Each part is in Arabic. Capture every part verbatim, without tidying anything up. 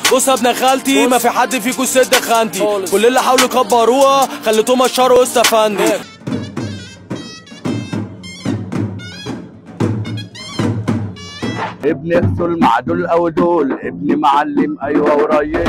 بص يا ابن خالتي ما في حد فيكو سد خانتي، كل اللي حاولوا يكبروها خليتهم اشاروا استفندي. ابن اغسل مع دول او دول، ابن معلم ايوه قريب.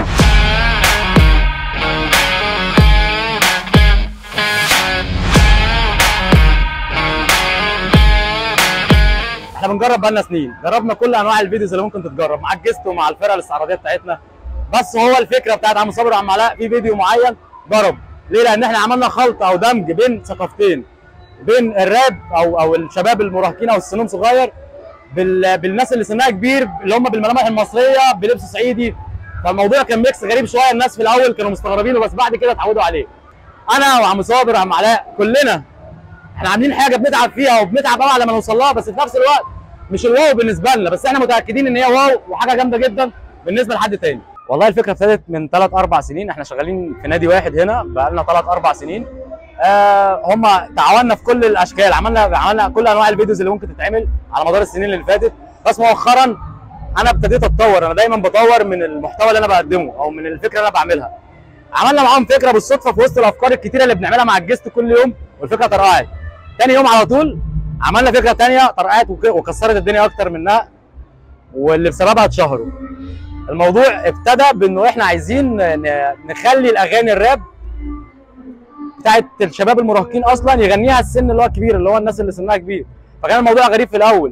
احنا بنجرب بقالنا سنين، جربنا كل انواع الفيديوز اللي ممكن تتجرب مع الجست ومع الفرقه الاستعراضيه بتاعتنا، بس هو الفكره بتاعت عم صابر وعم علاء في فيديو معين ضرب. ليه؟ لان احنا عملنا خلطه او دمج بين ثقافتين، بين الراب او او الشباب المراهقين او السنهم صغير بال... بالناس اللي سنها كبير اللي هم بالملامح المصريه بلبس صعيدي. فالموضوع كان ميكس غريب شويه، الناس في الاول كانوا مستغربينه بس بعد كده اتعودوا عليه. انا وعم صابر وعم علاء كلنا احنا عاملين حاجه بنتعب فيها وبنتعب قوي على ما نوصل لها، بس في نفس الوقت مش الواو بالنسبه لنا، بس احنا متاكدين ان هي واو وحاجه جامده جدا بالنسبه لحد تاني. والله الفكره ابتدت من ثلاث اربع سنين، احنا شغالين في نادي واحد هنا بقى لنا ثلاث اربع سنين. آه هم تعاوننا في كل الاشكال، عملنا عملنا كل انواع الفيديوز اللي ممكن تتعمل على مدار السنين اللي فاتت، بس مؤخرا انا ابتديت اتطور، انا دايما بطور من المحتوى اللي انا بقدمه او من الفكره اللي انا بعملها. عملنا معاهم فكره بالصدفه في وسط الافكار الكتيره اللي بنعملها مع الجست كل يوم، والفكره طرقعت. تاني يوم على طول عملنا فكره ثانيه طرقعت وكسرت الدنيا اكتر منها، واللي بسببها اتشهروا. الموضوع ابتدى بانه احنا عايزين نخلي الاغاني الراب بتاعت الشباب المراهقين اصلا يغنيها السن اللي هو الكبير، اللي هو الناس اللي سنها كبير، فكان الموضوع غريب في الاول.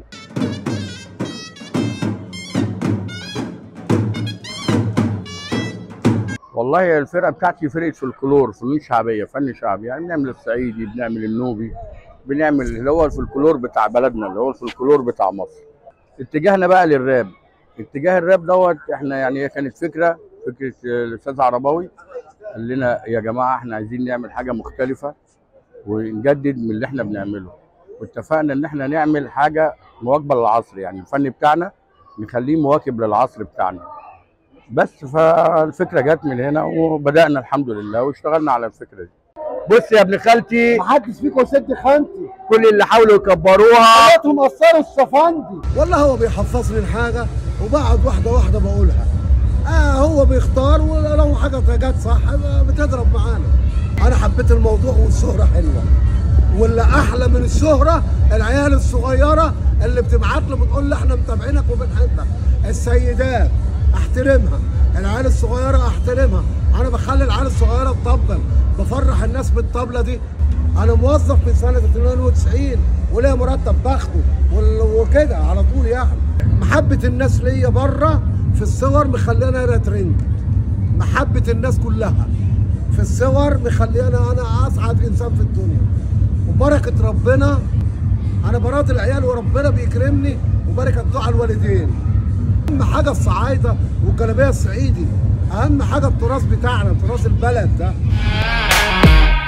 والله الفرقه بتاعتي فرقه فولكلور، فنون شعبيه، فن شعبي، يعني بنعمل الصعيدي، بنعمل النوبي، بنعمل اللي هو الفولكلور بتاع بلدنا، اللي هو الفولكلور بتاع مصر. اتجاهنا بقى للراب، اتجاه الراب دوت احنا يعني هي كانت فكره فكره الاستاذ عرباوي قال لنا يا جماعه احنا عايزين نعمل حاجه مختلفه ونجدد من اللي احنا بنعمله، واتفقنا ان احنا نعمل حاجه مواكبه للعصر، يعني الفن بتاعنا نخليه مواكب للعصر بتاعنا. بس فالفكره جت من هنا وبدانا الحمد لله واشتغلنا على الفكره دي. بص يا ابن خالتي محدش فيكم سد خانتي، كل اللي حاولوا يكبروها خليتهم قصروا الصفندي. والله هو بيحفظني الحاجه وبقعد واحده واحده بقولها. اه هو بيختار ولو حاجه جت صح بتضرب معانا. انا حبيت الموضوع والشهره حلوه، واللي احلى من الشهره العيال الصغيره اللي بتبعت له بتقول له احنا متابعينك وبنحبك. السيدات احترمها، العيال الصغيره احترمها، انا بخلي العيال الصغيره تطبل، بفرح الناس بالطبله دي. انا موظف من سنه اثنين وتسعين وليا مرتب باخده وكده على طول. يعني محبه الناس ليا بره في الصور مخلينا ترند، محبه الناس كلها في الصور مخلينا انا اسعد انسان في الدنيا، وبركه ربنا انا براضي العيال وربنا بيكرمني، وبركه دعاء الوالدين. اهم حاجه الصعايده والجلابيه الصعيدي، اهم حاجه التراث بتاعنا، تراث البلد ده.